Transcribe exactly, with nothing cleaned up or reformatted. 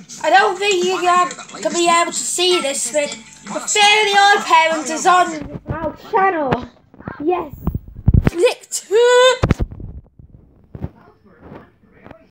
I don't think you're gonna, gonna be able to see this, but the Fairly Odd Parents is on our channel. Yes. Click to